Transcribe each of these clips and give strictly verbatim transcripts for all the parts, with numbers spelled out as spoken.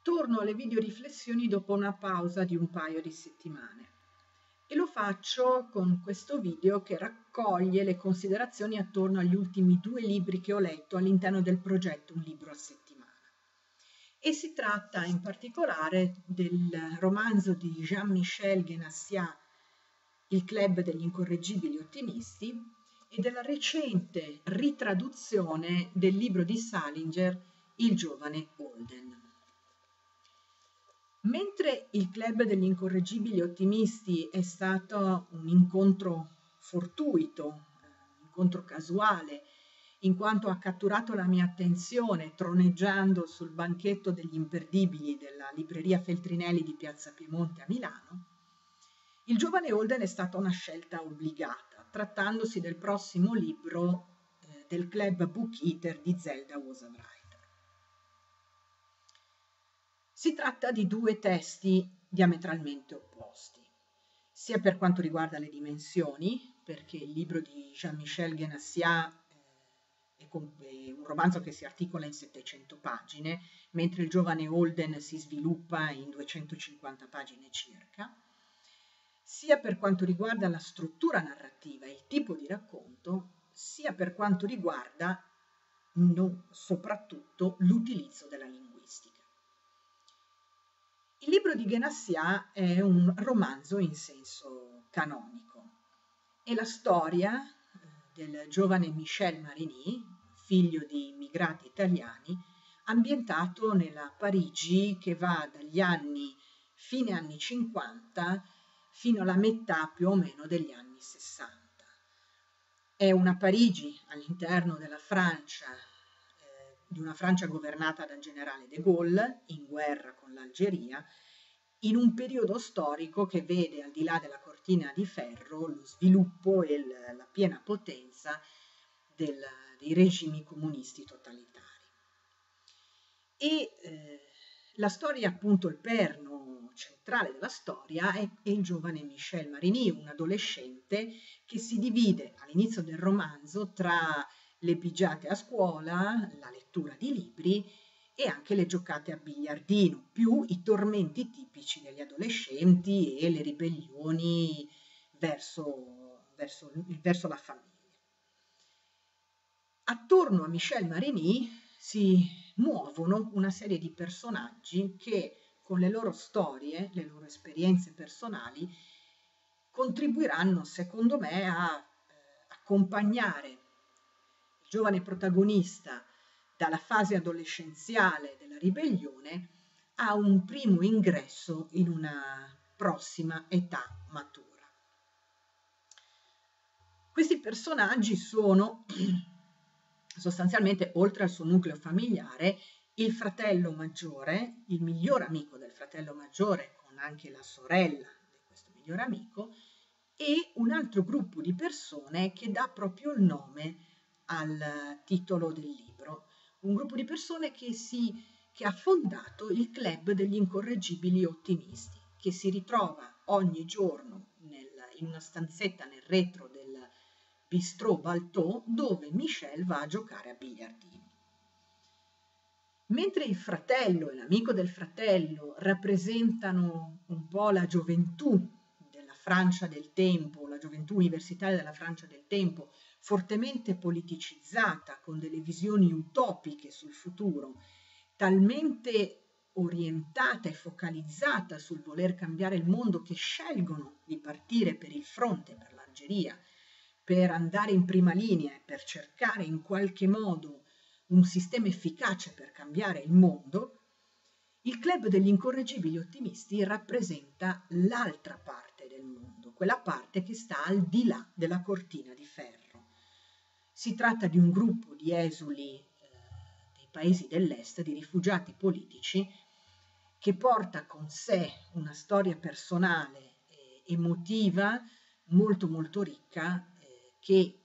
torno alle video riflessioni dopo una pausa di un paio di settimane e lo faccio con questo video che raccoglie le considerazioni attorno agli ultimi due libri che ho letto all'interno del progetto Un libro a settimana. E si tratta in particolare del romanzo di Jean-Michel Guénassiat, Il club degli incorreggibili ottimisti, e della recente ritraduzione del libro di Salinger, Il giovane Holden. Mentre il club degli incorreggibili ottimisti è stato un incontro fortuito, un incontro casuale, in quanto ha catturato la mia attenzione troneggiando sul banchetto degli imperdibili della libreria Feltrinelli di Piazza Piemonte a Milano, Il giovane Holden è stata una scelta obbligata, trattandosi del prossimo libro eh, del club Book Eater di Zelda Wasserwriter. Si tratta di due testi diametralmente opposti, sia per quanto riguarda le dimensioni, perché il libro di Jean-Michel Guénassiat è un romanzo che si articola in settecento pagine, mentre Il giovane Holden si sviluppa in duecentocinquanta pagine circa, sia per quanto riguarda la struttura narrativa e il tipo di racconto, sia per quanto riguarda no, soprattutto l'utilizzo della linguistica. Il libro di Guénassiat è un romanzo in senso canonico. È la storia del giovane Michel Marigny, figlio di immigrati italiani, ambientato nella Parigi che va dagli anni fine anni cinquanta fino alla metà più o meno degli anni sessanta. È una Parigi all'interno della Francia, eh, di una Francia governata dal generale de Gaulle, in guerra con l'Algeria, in un periodo storico che vede al di là della cortina di ferro lo sviluppo e il, la piena potenza del, dei regimi comunisti totalitari. E eh, la storia, appunto, il perno centrale della storia è, è il giovane Michel Marigny, un adolescente che si divide all'inizio del romanzo tra le pigiate a scuola, la lettura di libri e anche le giocate a biliardino, più i tormenti tipici degli adolescenti e le ribellioni verso, verso, verso la famiglia. Attorno a Michel Marigny si muovono una serie di personaggi che con le loro storie, le loro esperienze personali, contribuiranno, secondo me, a eh, accompagnare il giovane protagonista dalla fase adolescenziale della ribellione a un primo ingresso in una prossima età matura. Questi personaggi sono sostanzialmente, oltre al suo nucleo familiare, il fratello maggiore, il miglior amico del fratello maggiore, con anche la sorella di questo miglior amico, e un altro gruppo di persone che dà proprio il nome al titolo del libro. Un gruppo di persone che, si, che ha fondato il club degli incorreggibili ottimisti, che si ritrova ogni giorno nel, in una stanzetta nel retro del Bistrot Baltò, dove Michel va a giocare a biliardino. Mentre il fratello e l'amico del fratello rappresentano un po' la gioventù della Francia del tempo, la gioventù universitaria della Francia del tempo, fortemente politicizzata, con delle visioni utopiche sul futuro, talmente orientata e focalizzata sul voler cambiare il mondo che scelgono di partire per il fronte, per l'Algeria, per andare in prima linea e per cercare in qualche modo un sistema efficace per cambiare il mondo, il club degli incorreggibili ottimisti rappresenta l'altra parte del mondo, quella parte che sta al di là della cortina di ferro. Si tratta di un gruppo di esuli eh, dei paesi dell'est, di rifugiati politici, che porta con sé una storia personale e emotiva molto molto ricca, eh, che eh,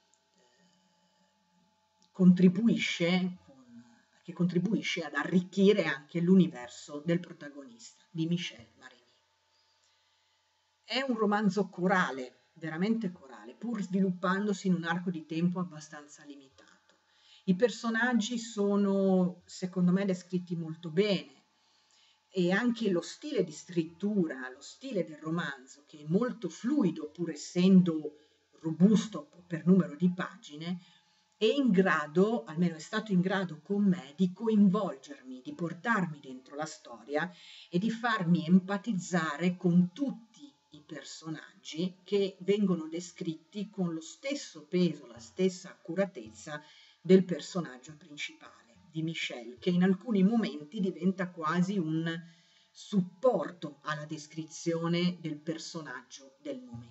contribuisce, con, che contribuisce ad arricchire anche l'universo del protagonista, di Michel Marigny. È un romanzo corale, veramente corale, pur sviluppandosi in un arco di tempo abbastanza limitato. I personaggi sono, secondo me, descritti molto bene. e anche lo stile di scrittura, lo stile del romanzo, che è molto fluido pur essendo robusto per numero di pagine, è in grado, almeno è stato in grado con me, di coinvolgermi, di portarmi dentro la storia e di farmi empatizzare con tutti i personaggi che vengono descritti con lo stesso peso, la stessa accuratezza del personaggio principale, di Michel, che in alcuni momenti diventa quasi un supporto alla descrizione del personaggio del momento.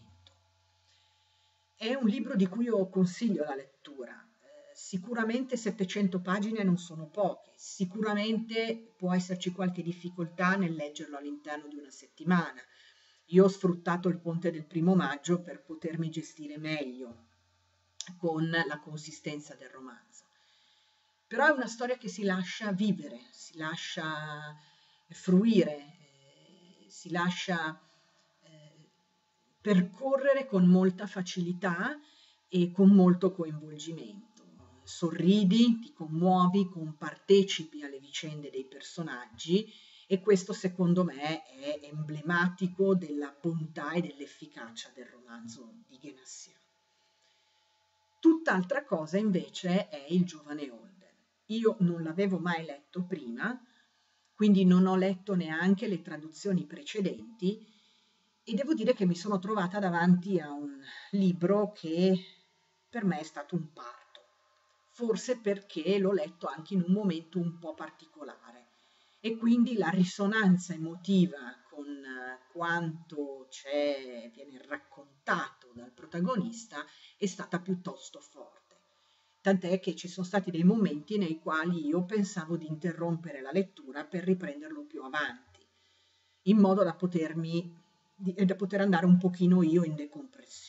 È un libro di cui io consiglio la lettura. Eh, sicuramente settecento pagine non sono poche, sicuramente può esserci qualche difficoltà nel leggerlo all'interno di una settimana. Io ho sfruttato il ponte del primo maggio per potermi gestire meglio con la consistenza del romanzo. Però è una storia che si lascia vivere, si lascia fruire, eh, si lascia eh, percorrere con molta facilità e con molto coinvolgimento. Sorridi, ti commuovi, compartecipi alle vicende dei personaggi e questo secondo me è emblematico della bontà e dell'efficacia del romanzo di Guénassier. Tutt'altra cosa invece è Il giovane Holden. Io non l'avevo mai letto prima, quindi non ho letto neanche le traduzioni precedenti e devo dire che mi sono trovata davanti a un libro che per me è stato un parto, forse perché l'ho letto anche in un momento un po' particolare e quindi la risonanza emotiva con quanto c'è, viene raccontato dal protagonista è stata piuttosto forte. Tant'è che ci sono stati dei momenti nei quali io pensavo di interrompere la lettura per riprenderlo più avanti, in modo da potermi, da poter andare un pochino io in decompressione.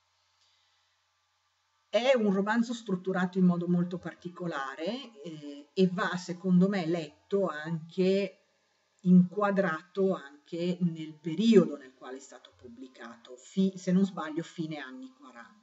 È un romanzo strutturato in modo molto particolare eh, e va, secondo me, letto anche, inquadrato anche nel periodo nel quale è stato pubblicato, fi, se non sbaglio fine anni quaranta.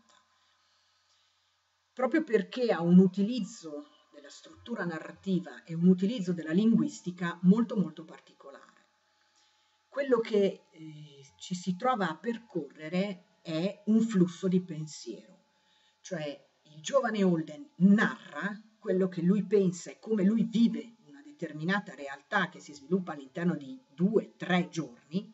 Proprio perché ha un utilizzo della struttura narrativa e un utilizzo della linguistica molto molto particolare. Quello che eh, ci si trova a percorrere è un flusso di pensiero, cioè il giovane Holden narra quello che lui pensa e come lui vive una determinata realtà che si sviluppa all'interno di due, tre giorni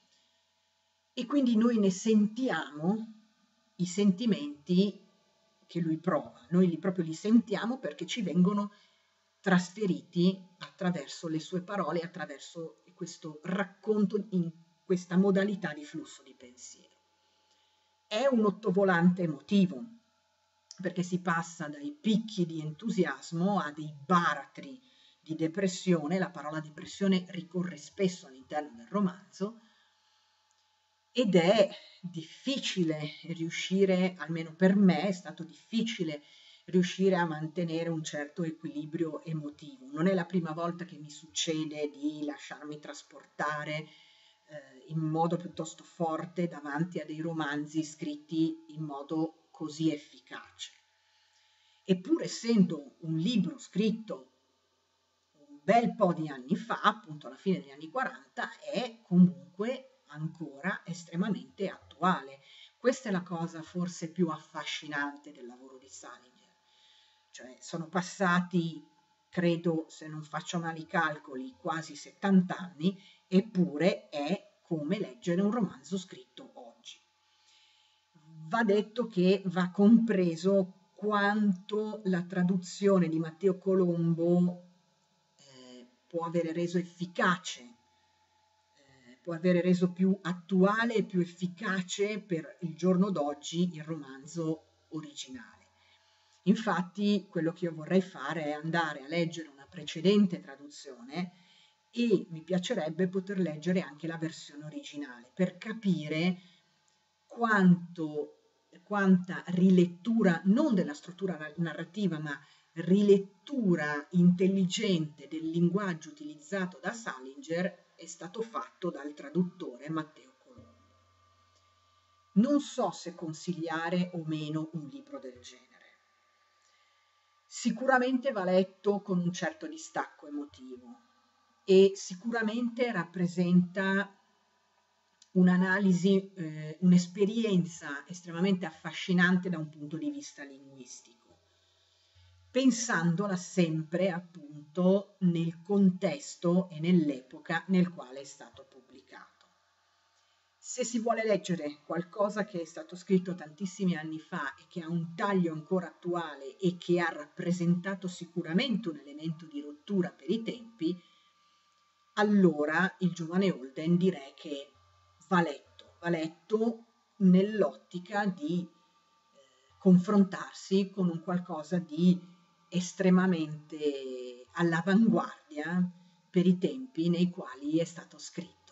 e quindi noi ne sentiamo i sentimenti che lui prova, noi li proprio li sentiamo perché ci vengono trasferiti attraverso le sue parole, attraverso questo racconto in questa modalità di flusso di pensiero. È un ottovolante emotivo, perché si passa dai picchi di entusiasmo a dei baratri di depressione, la parola depressione ricorre spesso all'interno del romanzo, ed è difficile riuscire, almeno per me è stato difficile riuscire a mantenere un certo equilibrio emotivo. Non è la prima volta che mi succede di lasciarmi trasportare eh, in modo piuttosto forte davanti a dei romanzi scritti in modo così efficace. Eppur essendo un libro scritto un bel po' di anni fa, appunto alla fine degli anni quaranta, è comunque ancora estremamente attuale. Questa è la cosa forse più affascinante del lavoro di Salinger. Cioè sono passati, credo, se non faccio male i calcoli, quasi settanta anni, eppure è come leggere un romanzo scritto oggi. Va detto che va compreso quanto la traduzione di Matteo Colombo eh, può avere reso efficace, eh, può avere reso più attuale e più efficace per il giorno d'oggi il romanzo originale. Infatti quello che io vorrei fare è andare a leggere una precedente traduzione e mi piacerebbe poter leggere anche la versione originale per capire quanto, quanta rilettura, non della struttura narrativa, ma rilettura intelligente del linguaggio utilizzato da Salinger è stato fatto dal traduttore Matteo Colombo. Non so se consigliare o meno un libro del genere. Sicuramente va letto con un certo distacco emotivo, e sicuramente rappresenta un'analisi, eh, un'esperienza estremamente affascinante da un punto di vista linguistico, pensandola sempre appunto nel contesto e nell'epoca nel quale è stato pubblicato. Se si vuole leggere qualcosa che è stato scritto tantissimi anni fa e che ha un taglio ancora attuale e che ha rappresentato sicuramente un elemento di rottura per i tempi, allora il giovane Holden direi che va letto, va letto nell'ottica di eh, confrontarsi con un qualcosa di estremamente all'avanguardia per i tempi nei quali è stato scritto.